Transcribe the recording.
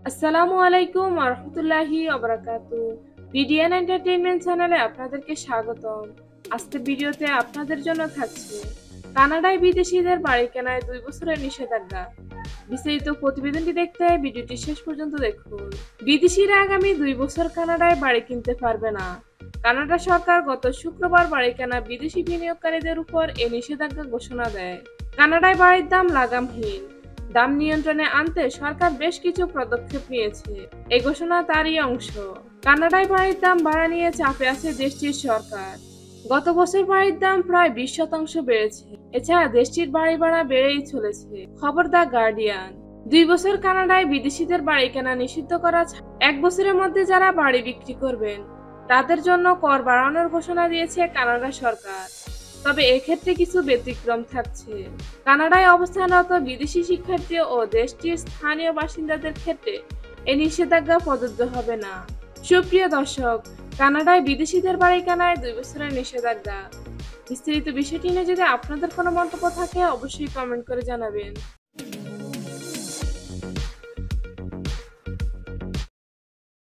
আসসালামু আলাইকুম ওয়া রাহমাতুল্লাহি ওয়া বারাকাতুহু। বিডিএন এন্টারটেইনমেন্ট চ্যানেলে আপনাদেরকে স্বাগতম। আজকের ভিডিওতে আপনাদের জন্য থাকছে কানাডায় বিদেশিদের বাড়ি কেনায় 2 বছরের নিষেধাজ্ঞা। বিস্তারিত প্রতিবেদনটি দেখতে ভিডিওটি শেষ পর্যন্ত দেখুন। বিদেশিরা আগামী 2 বছর কানাডায় বাড়ি কিনতে পারবে না। কানাডা সরকার গত শুক্রবার বাড়ি কেনা বিদেশি বিনিয়োগকারীদের উপর এই নিষেধাজ্ঞা ঘোষণা দেয়। কানাডায় বাড়ির দাম লাগামহীন। দাম নিয়ন্ত্রণে আনতে সরকার বেশ কিছু পদক্ষেপ নিয়েছে। এই ঘোষণা তারই অংশ। কানাডায় বাড়ির দাম বাড়া নিয়ে চাপে আছে দেশটির সরকার। গত বছর বাড়ির দাম প্রায় 20% বেড়েছে। এছাড়া দেশটির বাড়ি ভাড়া বেড়েই চলেছে। খবর দ্য গার্ডিয়ান। 2 বছর কানাডায় বিদেশিদের বাড়ি কেনা নিষিদ্ধ করা 1 বছরের মধ্যে যারা বাড়ি বিক্রি করবেন তাদের জন্য কর বাড়ানোর ঘোষণা দিয়েছে কানাডা সরকার। তবে এক্ষেত্রে কিছু ব্যতিক্রম থাকছে। কানাডায় অবস্থানরত বিদেশি শিক্ষার্থী ও দেশটির স্থানীয় বাসিন্দাদের ক্ষেত্রে এই নিষেধাজ্ঞা প্রযোজ্য হবে না। সুপ্রিয় দর্শক, কানাডায় বিদেশিদের বাড়ি কেনায় 2 বছরের নিষেধাজ্ঞা। বিস্তারিত বিষয়টি নিয়ে যদি আপনাদের কোনো মন্তব্য থাকে অবশ্যই কমেন্ট করে জানাবেন।